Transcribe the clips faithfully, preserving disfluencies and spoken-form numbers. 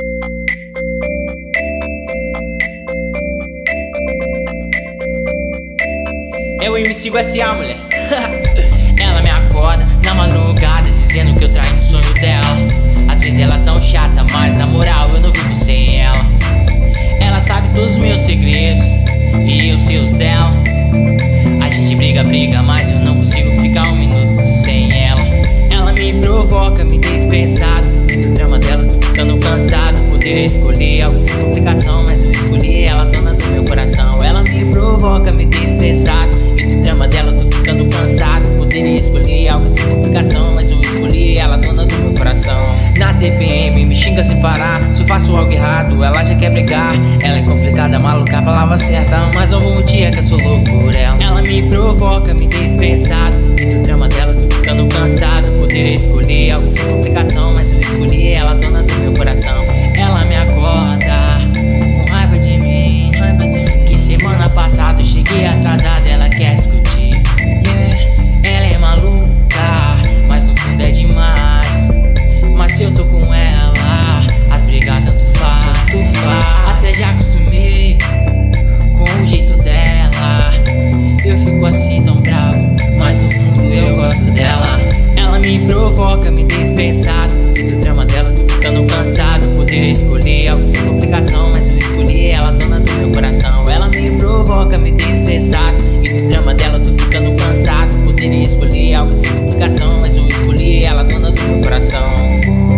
É o M C U S A, mulher. Ela me acorda na madrugada dizendo que eu traí no sonho dela. Às vezes ela é tão chata, mas na moral eu não vivo sem ela. Ela sabe todos os meus segredos e eu sei os dela. A gente briga, briga, mas eu não consigo ficar um minuto sem ela. Ela me provoca, me deixa estressado, e do drama dela eu tô ficando cansado. Poderia escolher algo sem complicação, mas eu escolhi ela, dona do meu coração. Ela me provoca, me deixa estressado, e do drama dela eu tô ficando cansado. Poderia escolher algo sem complicação, mas eu escolhi ela, dona do meu coração. Na T P M me xinga sem parar, se eu faço algo errado ela já quer brigar. Ela é complicada, maluca, a palavra certa, mas algum dia é que eu sou louco por ela. Ela me provoca, me deixa estressado, e do drama dela eu tô ficando cansado. Poderia escolher algo sem complicação, mas eu escolhi ela, dona do meu coração. Ela me acorda com raiva de mim, raiva de mim. Que semana passada eu cheguei atrasada, ela quer discutir. Yeah. Ela é maluca, mas no fundo é demais. Mas se eu tô com ela, as brigas tanto faz, tanto faz. Até já acostumei com o jeito dela. Eu fico assim tão bravo, mas no fundo eu gosto dela. Ela me provoca, me deixa estressado, e do drama dela eu tô ficando cansado. Poderia escolher algo sem complicação, mas eu escolhi ela, dona do meu coração. Ela me provoca, me deixa estressado, e do drama dela eu tô ficando cansado. Poderia escolher algo sem complicação, mas eu escolhi ela, dona do meu coração.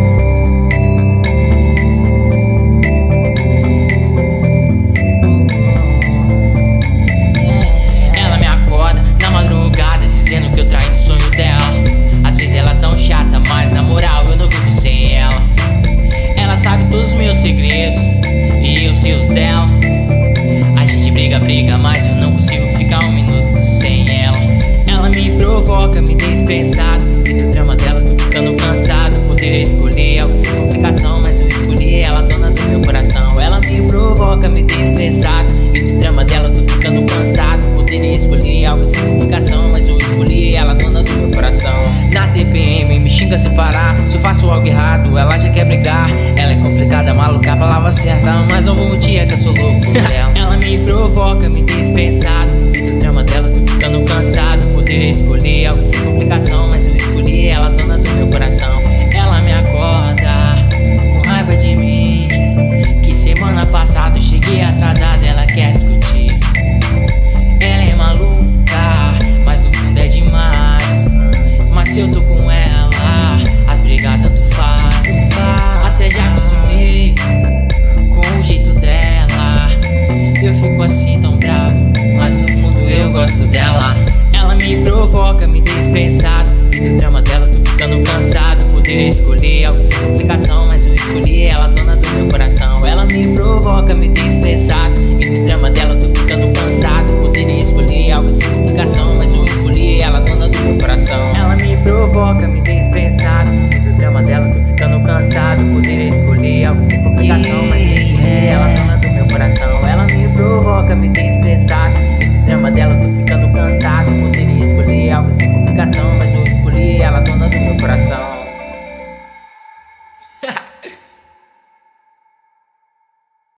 Ela me acorda na madrugada dizendo que eu traí no sonho dela. Às vezes ela é tão chata, mas na moral eu não vivo sem ela. Ela sabe todos os meus segredos e eu sei os dela. A gente briga, briga, mas eu não consigo ficar um minuto sem ela. Ela me provoca, me deixa estressado, e do drama dela eu tô ficando cansado. Poderia escolher algo sem complicação, mas eu escolhi ela, dona do meu coração. Ela me provoca, me deixa estressado, e do drama dela eu tô ficando cansado. Poderia escolher algo sem complicação, mas eu escolhi ela, dona do meu coração. Na T P M me xinga sem parar, se eu faço algo errado ela já quer brigar. Ela é complicada, maluca, a palavra certa, mas algum dia que eu sou louco por ela. Ela me provoca, me deixa estressado, e do drama dela eu tô ficando cansado. Poderia escolher algo sem complicação, mas eu escolhi ela, dona do meu coração. Ela me acorda com raiva de mim, que semana passada eu cheguei atrasada, ela quer discutir. Ela é maluca, mas no fundo é demais. Mas se eu tô com ela, as brigas tanto faz. Até já acostumei com o jeito dela. Eu fico assim tão bravo, mas no fundo eu gosto dela. Ela me provoca, me deixa estressado, e do drama dela eu tô ficando cansado. Poderia escolher algo sem complicação,